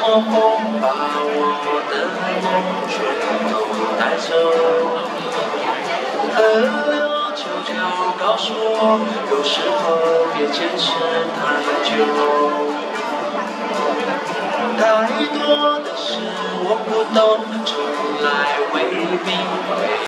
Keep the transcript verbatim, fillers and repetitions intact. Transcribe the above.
风把我的梦全都带走。河流悄悄告诉我，有时候别坚持太久。太多的事我不懂，从来未必会。